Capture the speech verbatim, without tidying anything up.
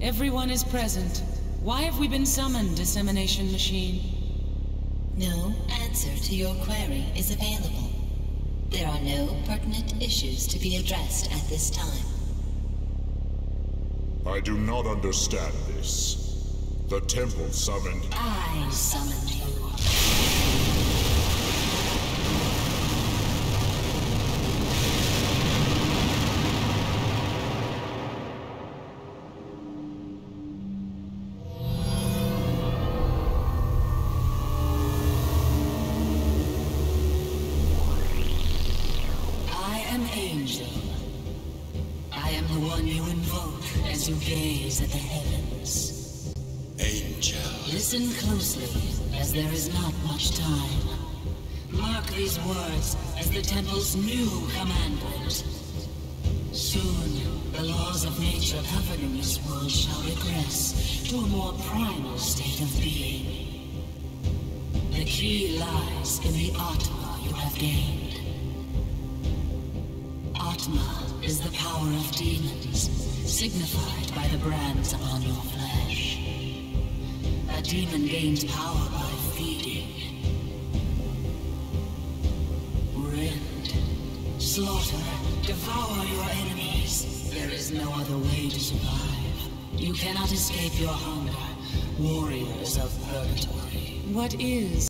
Everyone is present. Why have we been summoned, Dissemination Machine? No answer to your query is available. There are no pertinent issues to be addressed at this time. I do not understand this. The temple summoned... I summoned you. Angel. I am the one you invoke as you gaze at the heavens. Angel. Listen closely, as there is not much time. Mark these words as the temple's new commandment. Soon, the laws of nature governing this world shall regress to a more primal state of being. The key lies in the Atma you have gained. Atma is the power of demons, signified by the brands upon your flesh. A demon gains power by feeding. Rend, slaughter, devour your enemies. There is no other way to survive. You cannot escape your hunger, warriors of Purgatory. What is